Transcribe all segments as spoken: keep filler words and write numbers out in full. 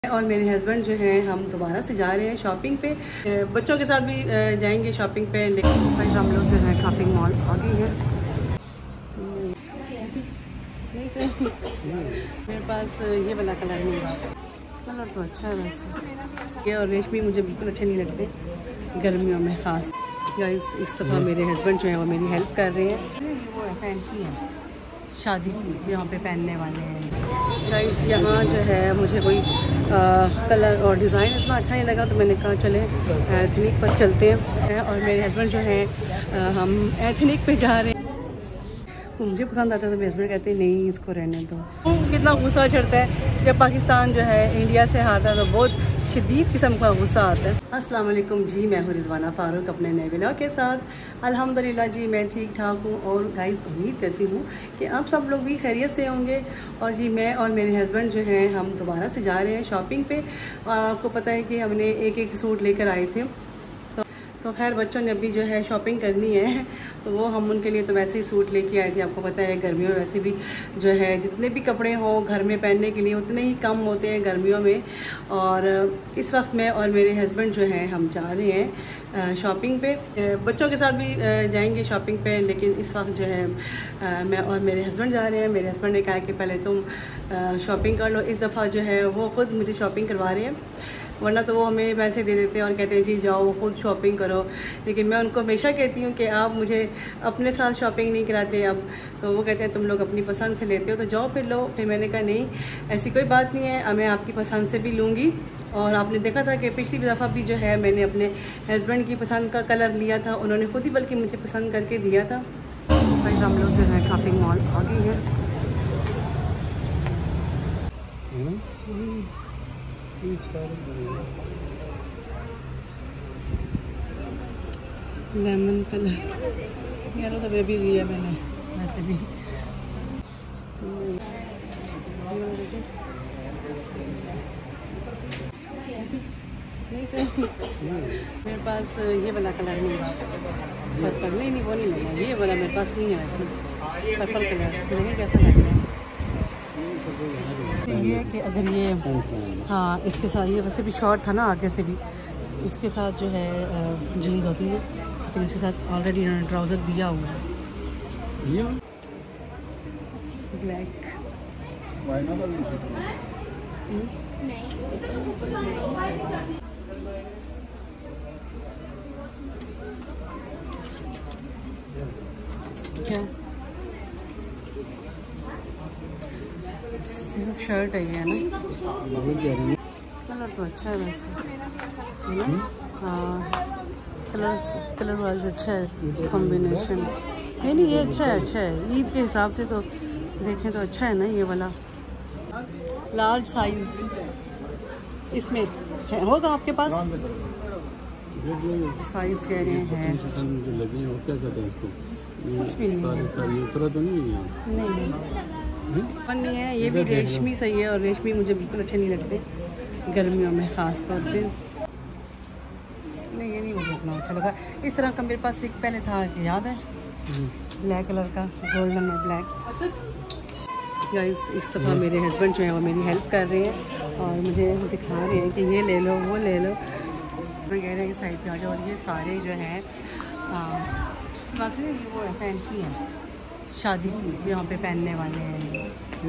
और मेरे हस्बैंड जो हैं हम दोबारा से जा रहे हैं शॉपिंग पे। बच्चों के साथ भी जाएंगे शॉपिंग पे, लेकिन भाई हम लोग जो है शॉपिंग मॉल आ गए हैं। नहीं सही मेरे पास ये वाला कलर नहीं है। कलर तो अच्छा है वैसे, ये और रेशमी मुझे बिल्कुल अच्छे नहीं लगते गर्मियों में ख़ास। गाइस इस दफ़ा मेरे हस्बैंड जो है वो मेरी हेल्प कर रहे हैं। वो है फैंसी है, शादी यहाँ पे पहनने वाले हैं। गाइस यहाँ जो है मुझे कोई आ, कलर और डिज़ाइन इतना अच्छा नहीं लगा, तो मैंने कहा चले एथनिक पर चलते हैं। और मेरे हस्बैंड जो हैं हम एथनिक पे जा रहे हैं। मुझे पसंद आता है तो मेरे हस्बैंड कहते हैं नहीं इसको रहने दो। कितना गुस्सा चढ़ता है जब पाकिस्तान जो है इंडिया से हारता है, तो बहुत शदीद किस्म का गुस्सा आता है। अस्सलाम वालेकुम जी, मैं हूँ रिजवाना फ़ारूक अपने नए व्लॉग के साथ। अल्हम्दुलिल्लाह जी मैं ठीक ठाक हूँ और गाइस उम्मीद करती हूँ कि आप सब लोग भी खैरियत से होंगे। और जी मैं और मेरे हस्बैंड जो हैं हम दोबारा से जा रहे हैं शॉपिंग पे। और आपको पता है कि हमने एक एक सूट लेकर आए थे, तो खैर बच्चों ने अभी जो है शॉपिंग करनी है, तो वो हम उनके लिए तो वैसे ही सूट लेके आए थे। आपको पता है गर्मियों में वैसे भी जो है जितने भी कपड़े हों घर में पहनने के लिए उतने ही कम होते हैं गर्मियों में। और इस वक्त मैं और मेरे हस्बैंड जो हैं हम जा रहे हैं शॉपिंग पे। बच्चों के साथ भी जाएंगे शॉपिंग पे, लेकिन इस वक्त जो है मैं और मेरे हस्बैंड जा रहे हैं। मेरे हस्बैंड ने कहा कि पहले तुम शॉपिंग कर लो। इस दफ़ा जो है वो ख़ुद मुझे शॉपिंग करवा रहे हैं, वरना तो वो हमें पैसे दे देते हैं और कहते हैं जी जाओ खुद शॉपिंग करो। लेकिन मैं उनको हमेशा कहती हूँ कि आप मुझे अपने साथ शॉपिंग नहीं कराते। अब तो वो कहते हैं तुम लोग अपनी पसंद से लेते हो तो जाओ फिर लो। फिर मैंने कहा नहीं ऐसी कोई बात नहीं है, मैं आपकी पसंद से भी लूँगी। और आपने देखा था कि पिछली दफ़ा भी जो है मैंने अपने हस्बैंड की पसंद का कलर लिया था, उन्होंने खुद ही बल्कि मुझे पसंद करके दिया था। भाई हम लोग जो है शॉपिंग मॉल आ गए हैं। लेमन कलर यार तो भी लिया मैंने वैसे भी। नहीं सही मेरे पास ये वाला कलर नहीं है, पर्पल नहीं नहीं वो नहीं लगा, ये वाला मेरे पास नहीं है वैसे पर्पल कलर। देखिए कैसा लग रहा है ये है कि अगर ये हाँ इसके साथ ये वैसे भी शॉर्ट था ना आगे से भी, इसके साथ जो है जीन्स होती है, लेकिन इसके साथ ऑलरेडी इन्होंने ट्राउज़र दिया हुआ है ब्लैक। क्या सिर्फ शर्ट है ये ना, कलर तो अच्छा है वैसे है ना। हाँ कलर कलर वाइज अच्छा है कॉम्बिनेशन। नहीं नहीं ये अच्छा है, अच्छा है ईद के हिसाब से तो देखें तो अच्छा है ना ये वाला। लार्ज साइज इसमें है होगा आपके पास, साइज कह रहे हैं कुछ भी नहीं नहीं नहीं है। ये भी रेशमी सही है और रेशमी मुझे बिल्कुल अच्छे नहीं लगते गर्मियों में ख़ास तौर पे। नहीं ये नहीं मुझे इतना अच्छा लगा। इस तरह का मेरे पास एक पहले था याद है ब्लैक कलर का, गोल्डन और ब्लैक। गाइस इस दफ़ा मेरे हस्बैंड जो है वो मेरी हेल्प कर रहे हैं और मुझे दिखा रहे हैं कि ये ले लो वो ले लो। मैं कह रहे हैं कि साइड पे आ जाओ। और ये सारे जो हैं बस में वो है फैंसी है, शादी यहाँ पे पहनने वाले हैं।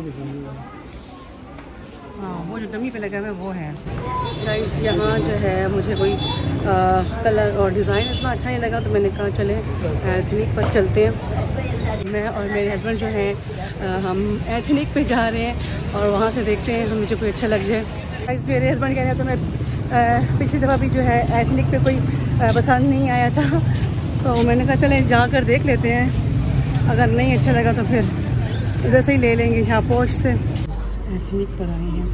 हाँ वो जो डमी पे लगा हुआ है वो है। गाइस यहाँ जो है मुझे कोई आ, कलर और डिज़ाइन इतना अच्छा नहीं लगा, तो मैंने कहा चले एथनिक पर चलते हैं। मैं और मेरे हस्बैंड जो हैं हम एथनिक पे जा रहे हैं और वहाँ से देखते हैं मुझे कोई अच्छा लग जाए। गाइस मेरे हस्बैंड कह रहे हैं तो मैं पिछली दफ़ा भी जो है एथनिक पे कोई पसंद नहीं आया था, तो मैंने कहा चलें जाकर देख लेते हैं, अगर नहीं अच्छा लगा तो फिर इधर से ही ले लेंगे। यहाँ पोश से एथनिक पर आए हैं,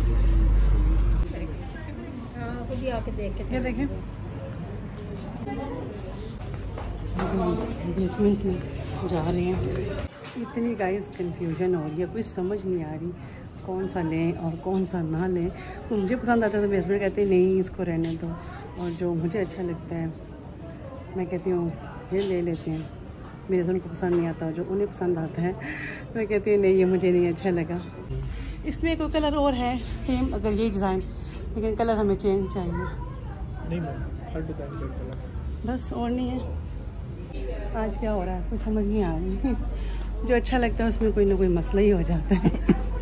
ये देखें बेसमेंट में जा रहे हैं। इतनी गाइस कंफ्यूजन हो रही है, कुछ समझ नहीं आ रही कौन सा लें और कौन सा ना लें। तो मुझे पसंद आता है तो मेरे हस्बैंड कहते हैं नहीं इसको रहने दो, और जो मुझे अच्छा लगता है मैं कहती हूँ ये ले लेते हैं। मेरे हस्बैंड को पसंद नहीं आता, जो उन्हें पसंद आता है मैं कहती हूँ नहीं ये मुझे नहीं अच्छा लगा। इसमें कोई कलर और है सेम, अगर ये डिज़ाइन लेकिन कलर हमें चेंज चाहिए। नहीं मैम, हर डिज़ाइन का कलर बस और नहीं है। आज क्या हो रहा है कुछ समझ नहीं आ रही। जो अच्छा लगता है उसमें कोई ना कोई मसला ही हो जाता है।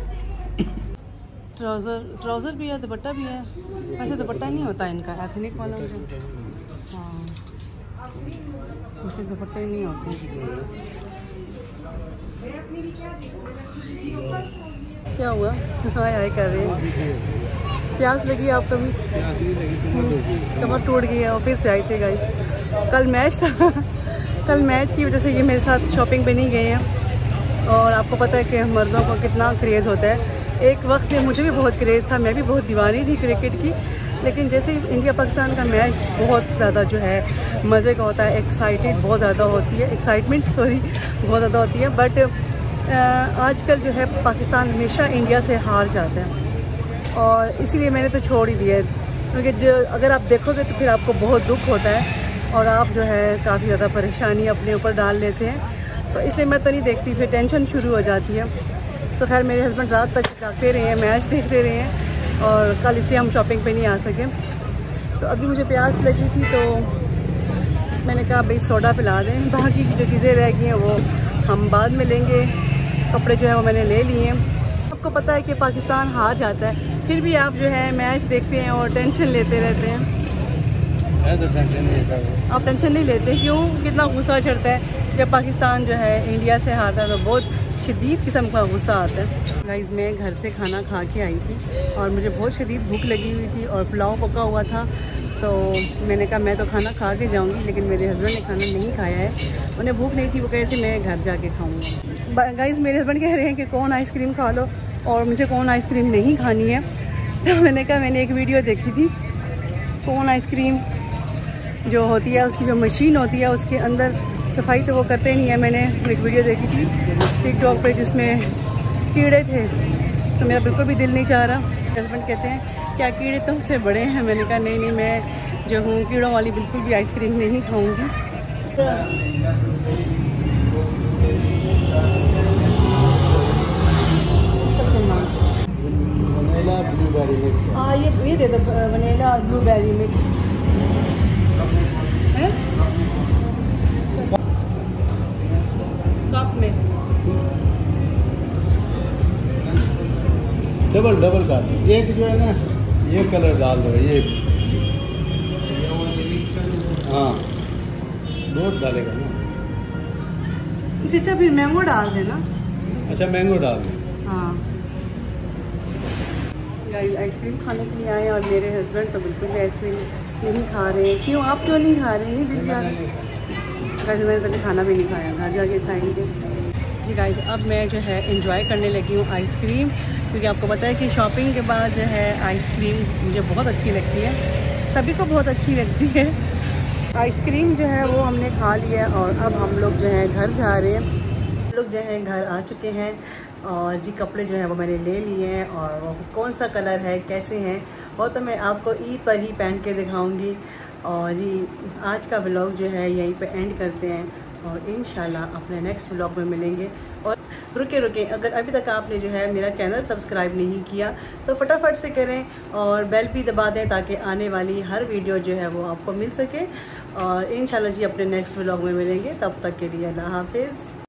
ट्राउज़र ट्राउज़र भी है, दुपट्टा भी है। वैसे दुपट्टा नहीं होता इनका, एथनिक वाला मुझे। हाँ, इसके दुपट्टे नहीं होते। क्या हुआ? हाय हाय कर रहे हैं। प्यास लगी आपको भी? कमर टूट गई है। ऑफिस से आई थी गाइस, कल मैच था। कल मैच की वजह से ये मेरे साथ शॉपिंग पे नहीं गए हैं। और आपको पता है कि मर्दों को कितना क्रेज़ होता है। एक वक्त में मुझे भी बहुत क्रेज़ था, मैं भी बहुत दीवानी थी क्रिकेट की। लेकिन जैसे इंडिया पाकिस्तान का मैच बहुत ज़्यादा जो है मज़े का होता है, एक्साइटेड बहुत ज़्यादा होती है, एक्साइटमेंट सॉरी बहुत ज़्यादा होती है। बट आजकल जो है पाकिस्तान हमेशा इंडिया से हार जाता है और इसीलिए मैंने तो छोड़ ही दिया है। क्योंकि जो अगर आप देखोगे तो फिर आपको बहुत दुख होता है और आप जो है काफ़ी ज़्यादा परेशानी अपने ऊपर डाल लेते हैं। तो इसलिए मैं तो नहीं देखती, फिर टेंशन शुरू हो जाती है। तो खैर मेरे हस्बैंड रात तक जागते रहे हैं, मैच देखते रहे हैं और कल इसलिए हम शॉपिंग पे नहीं आ सके। तो अभी मुझे प्यास लगी थी तो मैंने कहा भाई सोडा पिला दें, बाकी की जो चीज़ें रह गई हैं वो हम बाद में लेंगे। कपड़े जो है वो मैंने ले लिए हैं। आपको पता है कि पाकिस्तान हार जाता है, फिर भी आप जो है मैच देखते हैं और टेंशन लेते रहते हैं। तो टेंशन नहीं लेता। आप टेंशन नहीं लेते? क्यों? कितना गुस्सा चढ़ता है जब पाकिस्तान जो है इंडिया से हारता है तो बहुत शदीद किस्म का गुस्सा आता है। गाइस मैं घर से खाना खा के आई थी और मुझे बहुत शदीद भूख लगी हुई थी और पुलाव पका हुआ था। तो मैंने कहा मैं तो खाना खा के जाऊंगी, लेकिन मेरे हस्बैंड ने खाना नहीं खाया है। उन्हें भूख नहीं थी, वो कह रहे थे मैं घर जाके खाऊंगा। गाइस मेरे हस्बैंड कह रहे हैं कि कौन आइसक्रीम खा लो और मुझे कौन आइसक्रीम नहीं खानी है। तो मैंने कहा मैंने एक वीडियो देखी थी, कौन आइसक्रीम जो होती है उसकी जो मशीन होती है उसके अंदर सफाई तो वो करते नहीं है। मैंने एक वीडियो देखी थी टिकटॉक पे जिसमें कीड़े थे, तो मेरा बिल्कुल भी दिल नहीं चाह रहा। हस्बैंड कहते हैं क्या कीड़े तो उससे बड़े हैं? मैंने कहा नहीं नहीं, मैं जो हूँ कीड़ों वाली बिल्कुल भी आइसक्रीम नहीं खाऊंगी। Vanilla blueberry mix. हाँ ये ये दे दो, वनीला और ब्लूबेरी मिक्स है कप में। डबल डबल का एक जो है ना ये कलर डाल दो, ये हाँ बहुत डालेगा ना। इससे अच्छा फिर मैंगो डाल देना। अच्छा मैंगो डाल दो। हाँ आइसक्रीम खाने के लिए आए और मेरे हस्बैंड तो बिल्कुल भी आइसक्रीम नहीं खा रहे हैं। क्यों? आप क्यों नहीं खा रहे? नहीं दिल खा रहे? वैसे मैंने तभी खाना भी नहीं खाया, घर जाके खाएंगे। जी गाइस अब मैं जो है एंजॉय करने लगी हूँ आइसक्रीम, क्योंकि आपको पता है कि शॉपिंग के बाद जो है आइसक्रीम मुझे बहुत अच्छी लगती है, सभी को बहुत अच्छी लगती है। आइसक्रीम जो है वो हमने खा लिया और अब हम लोग जो है घर जा रहे हैं। हम लोग जो है घर आ चुके हैं और जी कपड़े जो हैं वो मैंने ले लिए हैं और वो कौन सा कलर है कैसे हैं वो तो मैं आपको ईद पर ही पहन के दिखाऊंगी। और जी आज का व्लॉग जो है यहीं पे एंड करते हैं और इंशाल्लाह अपने नेक्स्ट व्लॉग में मिलेंगे। और रुके रुके अगर अभी तक आपने जो है मेरा चैनल सब्सक्राइब नहीं किया तो फटाफट से करें और बेल भी दबा दें ताकि आने वाली हर वीडियो जो है वो आपको मिल सके। और इंशाल्लाह जी अपने नेक्स्ट व्लॉग में मिलेंगे, तब तक के लिए अल्लाह हाफिज़।